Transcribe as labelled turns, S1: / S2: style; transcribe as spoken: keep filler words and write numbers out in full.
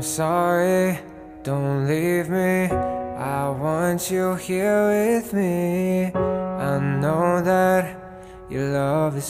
S1: I'm sorry, don't leave me. I want you here with me. I know that your love is